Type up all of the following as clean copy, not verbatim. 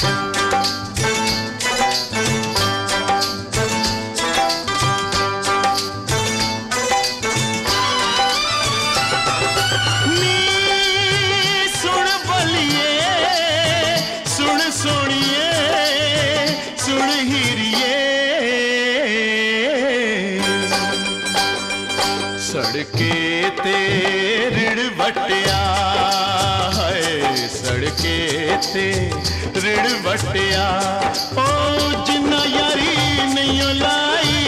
सड़के ते रिड़ वटिया है, सड़के ते रिड़ वटिया ओ जिन्ना यारी नहीं लाई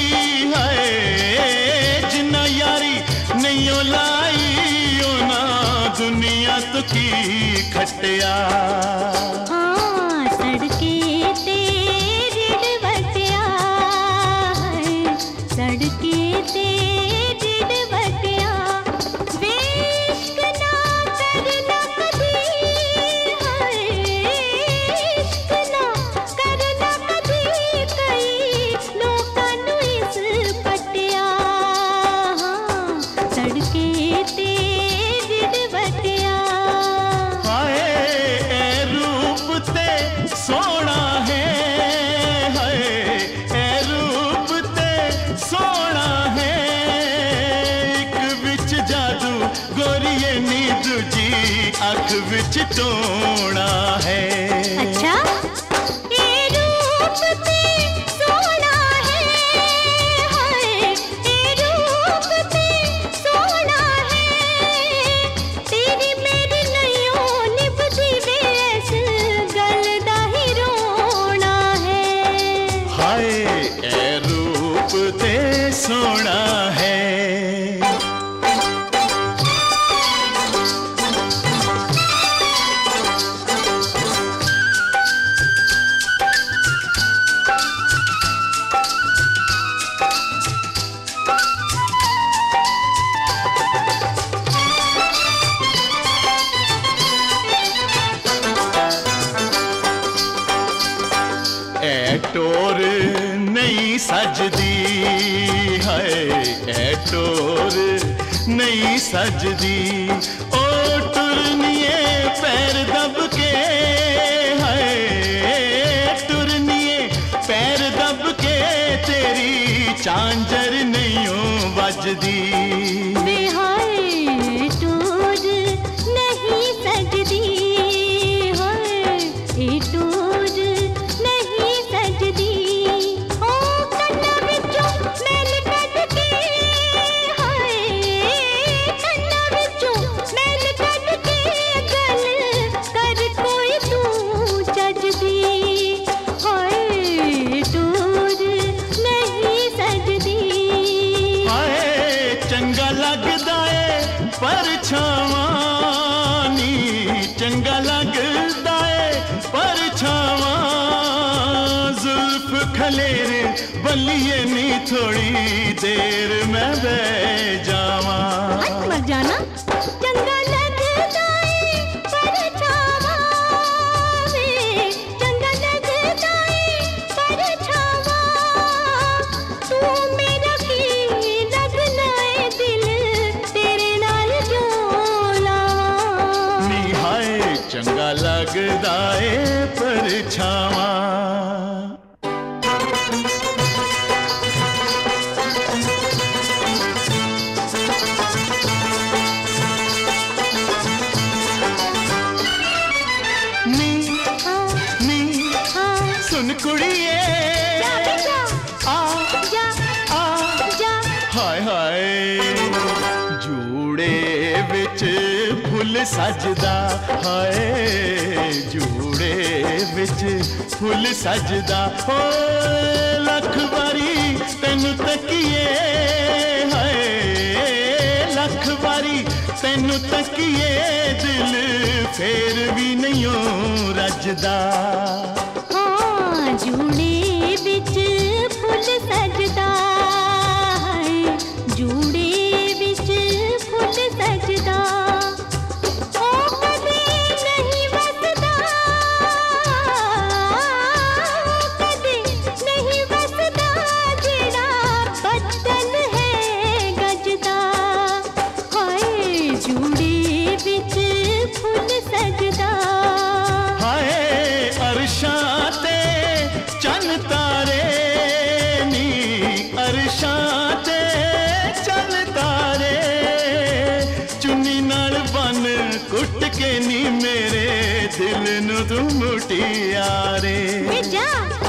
है, जिन्ना यारी नहीं लाई ओ ना दुनिया तो की खटिया। सड़के ते रिड़ वटिया है, सड़के ते अख विच टोना है। अच्छा ये रूप ते सोना है, हाय ये रूप ते सोना है, तेरी मेरी नैयों निभदी वेस गल दा ही रोना है। हाय ये रूप ते सोना है। टोर नहीं सजदी है, टोर नहीं सजदी ओ टुरनिए पैर दब के है, टुरनिए पैर दब के तेरी झांझर नहीं बजदी। टोर नहीं सजदी है, टोर चंगा लगदा है परछावा, जुल्फ खलेरे बलिए नी थोड़ी देर मैं बह जावा। मर जाना चंगा लगदा है परछावा, चंगा लगदा है परछावा, तू मेरा की लगना है दिल तेरे नाल जो लावा। निहाय चंगा लगदा है परछावा। सुन कुड़िए हाय हाय जूड़े विच फुल सजदा, हाय जूड़े विच फुल सजदा हो लख बारी तेनू तकिए, हाय लख बारी तेनू तकिए दिल फेर भी नहीं रजदा। जूड़े विच फुल सजदा है, जूड़े विच फुल सजदा, ओ कदे नहीं वसदा, कदे नहीं वसदा जेड़ा बदन है गजदा। हाय जूड़े विच फुल सजदा, हाय के नी मेरे दिल नु तू मुटियारे जा